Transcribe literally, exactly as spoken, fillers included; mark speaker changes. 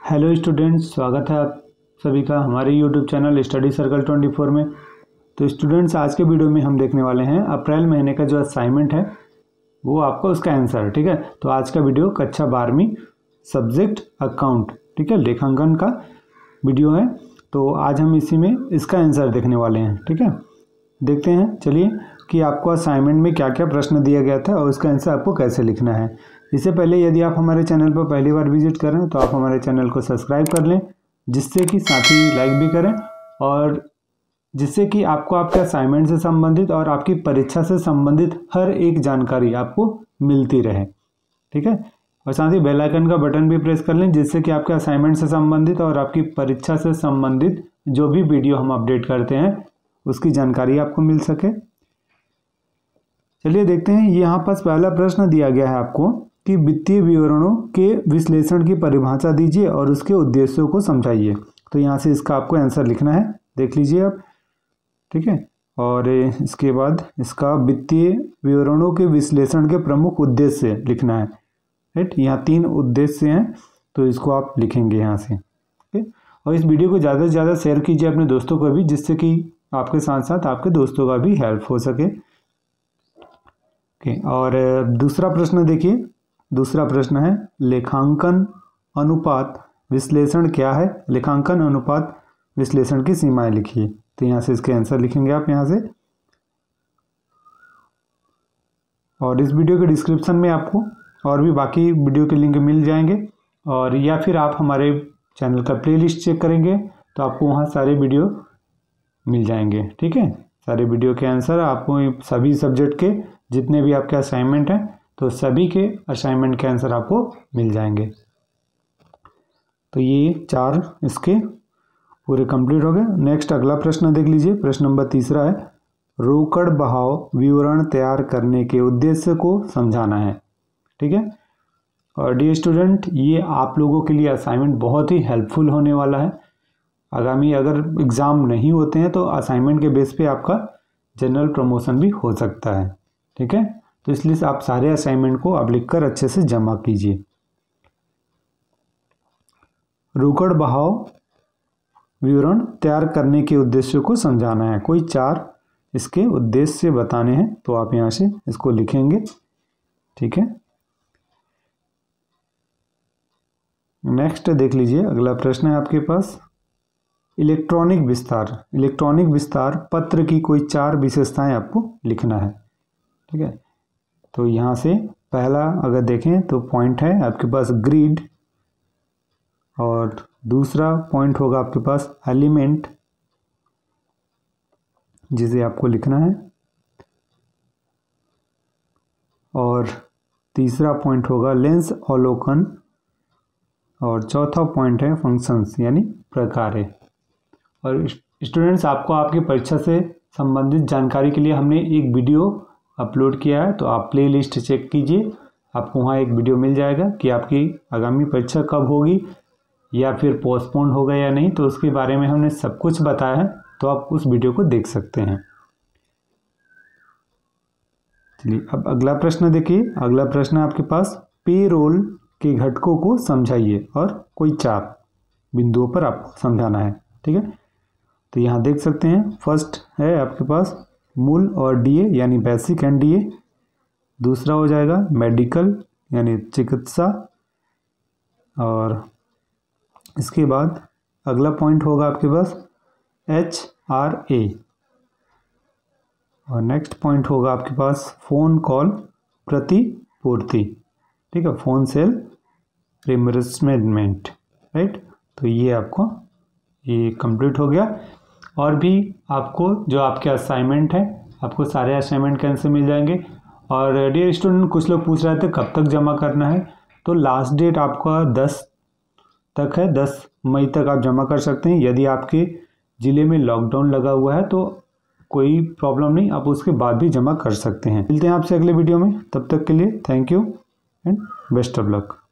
Speaker 1: Hello students, स्वागत है आप सभी का हमारे YouTube channel study circle twenty four में। तो स्टूडेंट्स, आज के वीडियो में हम देखने वाले हैं अप्रैल महीने का जो असाइनमेंट है वो आपको उसका आंसर, ठीक है। तो आज का वीडियो कक्षा बारहवीं सब्जेक्ट अकाउंट, ठीक है, लेखांकन का वीडियो है। तो आज हम इसी में इसका आंसर देखने वाले हैं, ठीक है। देखते हैं, चलिए, कि आपको असाइनमेंट में क्या क्या प्रश्न दिया गया था और उसका आंसर आपको कैसे लिखना है। इससे पहले यदि आप हमारे चैनल पर पहली बार विजिट कर रहे हैं तो आप हमारे चैनल को सब्सक्राइब कर लें, जिससे कि साथ ही लाइक भी करें, और जिससे कि आपको आपके असाइनमेंट से संबंधित और आपकी परीक्षा से संबंधित हर एक जानकारी आपको मिलती रहे, ठीक है। और साथ ही बेल आइकन का बटन भी प्रेस कर लें, जिससे कि आपके असाइनमेंट से संबंधित और आपकी परीक्षा से संबंधित जो भी वीडियो हम अपडेट करते हैं उसकी जानकारी आपको मिल सके। चलिए देखते हैं, यहाँ पर पहला प्रश्न दिया गया है आपको कि वित्तीय विवरणों के विश्लेषण की परिभाषा दीजिए और उसके उद्देश्यों को समझाइए। तो यहाँ से इसका आपको आंसर लिखना है, देख लीजिए आप, ठीक है। और इसके बाद इसका वित्तीय विवरणों के विश्लेषण के प्रमुख उद्देश्य लिखना है, राइट। यहाँ तीन उद्देश्य हैं, तो इसको आप लिखेंगे यहाँ से, ठीक है। और इस वीडियो को ज़्यादा से ज़्यादा शेयर कीजिए अपने दोस्तों को भी, जिससे कि आपके साथ साथ आपके दोस्तों का भी हेल्प हो सके, ओके। और दूसरा प्रश्न देखिए, दूसरा प्रश्न है लेखांकन अनुपात विश्लेषण क्या है। लेखांकन अनुपात विश्लेषण की सीमाएं लिखिए। तो यहाँ से इसके आंसर लिखेंगे आप यहाँ से। और इस वीडियो के डिस्क्रिप्शन में आपको और भी बाकी वीडियो के लिंक मिल जाएंगे, और या फिर आप हमारे चैनल का प्लेलिस्ट चेक करेंगे तो आपको वहाँ सारे वीडियो मिल जाएंगे, ठीक है। सारे वीडियो के आंसर आपको सभी सब्जेक्ट के जितने भी आपके असाइनमेंट हैं तो सभी के असाइनमेंट के आंसर आपको मिल जाएंगे। तो ये चार इसके पूरे कंप्लीट हो गए। नेक्स्ट अगला प्रश्न देख लीजिए, प्रश्न नंबर तीसरा है रोकड़ बहाव विवरण तैयार करने के उद्देश्य को समझाना है, ठीक है। और डियर स्टूडेंट, ये आप लोगों के लिए असाइनमेंट बहुत ही हेल्पफुल होने वाला है। आगामी अगर एग्ज़ाम नहीं होते हैं तो असाइनमेंट के बेस पे आपका जनरल प्रमोशन भी हो सकता है, ठीक है। तो इसलिए आप सारे असाइनमेंट को आप लिखकर अच्छे से जमा कीजिए। रोकड़ बहाव विवरण तैयार करने के उद्देश्य को समझाना है। कोई चार इसके उद्देश्य बताने हैं, तो आप यहाँ से इसको लिखेंगे, ठीक है। नेक्स्ट देख लीजिए, अगला प्रश्न है आपके पास इलेक्ट्रॉनिक विस्तार। इलेक्ट्रॉनिक विस्तार पत्र की कोई चार विशेषताएं आपको लिखना है, ठीक है। तो यहाँ से पहला अगर देखें तो पॉइंट है आपके पास ग्रिड, और दूसरा पॉइंट होगा आपके पास एलिमेंट, जिसे आपको लिखना है, और तीसरा पॉइंट होगा लेंस अवलोकन, और चौथा पॉइंट है फंक्शंस यानी प्रकार्य। और स्टूडेंट्स, आपको आपकी परीक्षा से संबंधित जानकारी के लिए हमने एक वीडियो अपलोड किया है, तो आप प्लेलिस्ट चेक कीजिए, आपको वहाँ एक वीडियो मिल जाएगा कि आपकी आगामी परीक्षा कब होगी या फिर पोस्टपोन होगा या नहीं, तो उसके बारे में हमने सब कुछ बताया है, तो आप उस वीडियो को देख सकते हैं। चलिए अब अगला प्रश्न देखिए, अगला प्रश्न है आपके पास पेरोल के घटकों को समझाइए और कोई चार बिंदुओं पर आपको समझाना है, ठीक है। तो यहाँ देख सकते हैं, फर्स्ट है आपके पास मूल और डीए यानी बेसिक एंड डीए। दूसरा हो जाएगा मेडिकल यानी चिकित्सा, और इसके बाद अगला पॉइंट होगा आपके पास एच आर ए, और नेक्स्ट पॉइंट होगा आपके पास फ़ोन कॉल प्रतिपूर्ति, ठीक है, फ़ोन सेल रिमबर्समेंट, राइट। तो ये आपको ये कंप्लीट हो गया। और भी आपको जो आपके असाइनमेंट है, आपको सारे असाइनमेंट के आंसर मिल जाएंगे। और डियर स्टूडेंट, कुछ लोग पूछ रहे थे कब तक जमा करना है, तो लास्ट डेट आपका दस तक है, दस मई तक आप जमा कर सकते हैं। यदि आपके ज़िले में लॉकडाउन लगा हुआ है तो कोई प्रॉब्लम नहीं, आप उसके बाद भी जमा कर सकते हैं। मिलते हैं आपसे अगले वीडियो में, तब तक के लिए thank you and best of luck.